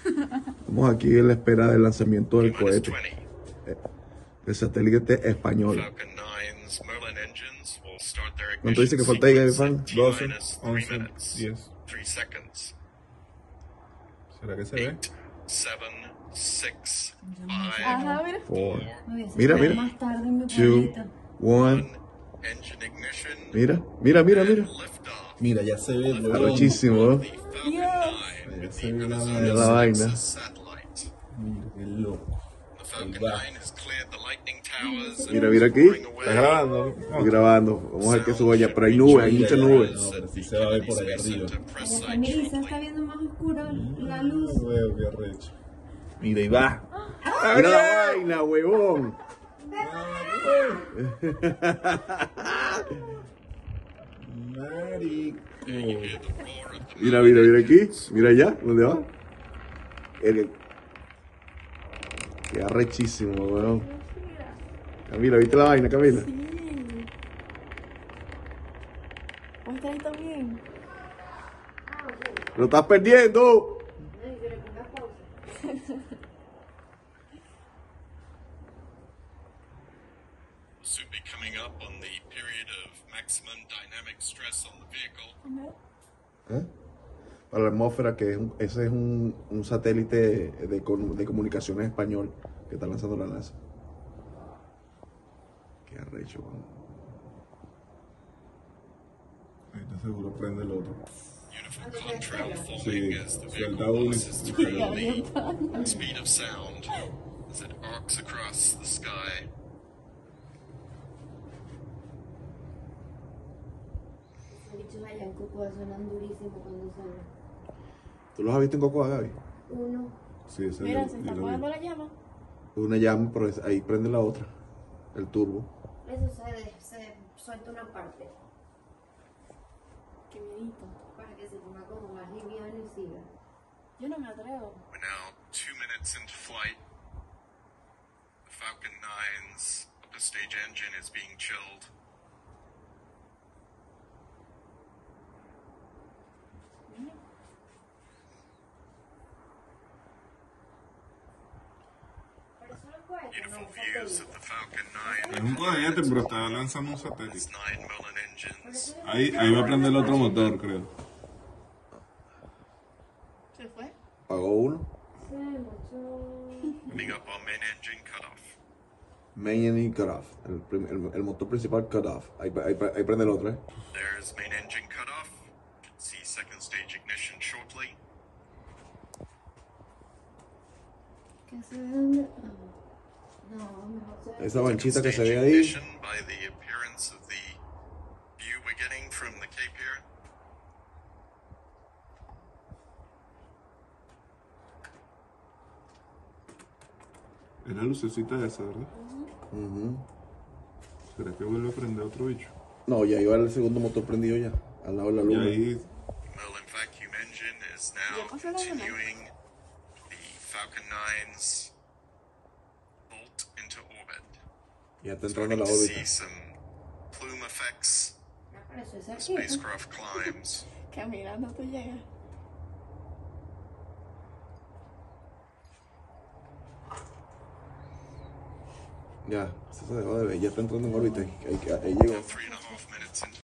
Estamos aquí en la espera del lanzamiento del cohete. El satélite español. ¿Cuánto dice que falta ahí, Gaby Fan? 12, 11, 10. ¿Será que se ve? 7, 6, 5, Ajá, mira. 4. Me hubiese Mira, quedado mira. más tarde en mi 2, pueblito. 1. Mira. Mira, ya se ve, weón. Arrechísimo, ¿no? Ya se ve la Mira la vaina. Mira, qué loco. Ahí va. Mira aquí. ¿Estás grabando? Estoy grabando. Vamos a ver qué sube allá. Pero hay nubes, hay muchas nubes. No, pero sí se va a ver por allá arriba. Allá mira, se está viendo más oscuro la luz. Huevo, qué arrecho. Mira, ahí va. Mira la vaina, huevón. Marico. Mira aquí. Mira allá. ¿Dónde va? Qué arrechísimo, weón. Camila, ¿viste la vaina, Camila? Sí. Muestra ahí también. ¡Lo estás perdiendo! Soon be coming up on the period of maximum dynamic stress on the vehicle. ¿Eh? Para la atmósfera, que ese es un satélite de comunicaciones español que está lanzando la NASA. Qué arrecho, weón. Ahorita seguro prende el otro. Uniform contrail forming Sí, as the suelta vehicle uno. loses the speed of sound as it arcs across the sky. Los bichos allá en Cocoa suenan durísimo cuando salen. ¿Tú los has visto en Cocoa, Gaby? Uno. Sí, ese Mira, yo- se yo está lo vi. apagando la llama. Una llama, pero ahí prende la otra. El turbo. Eso se suelta una parte Qué miedito. para que se ponga como más liviano y siga. Yo no me atrevo. We're now 2 minutes into flight. The Falcon 9's upper stage engine is being chilled. Pero eso no puede. Beautiful views of the Falcon Es 9. un cohete, pero está lanzando un satélite. Its 9 Merlin engines. Ahí va a prender el otro motor, creo. ¿Se fue? Pagó uno. Coming up on main engine cutoff. Main engine cut off. El motor principal cut off. Ahí prende el otro, ¿eh? There's main engine cutoff. Should see second stage ignition shortly. ¿Qué se ve dónde? No, mejor se ve. Esa manchita que se Stage ve ahí. ignition by the appearance of the view we're getting from the Cape here. Es la lucecita esa, ¿verdad? ¿Será que vuelve a prender otro bicho? No, ya iba el segundo motor prendido ya. Al lado de la Y luna. ahí Merlin vacuum engine is Ya now pasó la luna. continuing the Falcon 9's bolt into orbit. Ya está entrando a la Starting to órbita. see some plume effects Para eso es as aquí. spacecraft climbs. Caminando tú llegas. Ya, eso se dejó de ver. Ya está entrando en órbita. Ahí llegó. 3.5 minutes into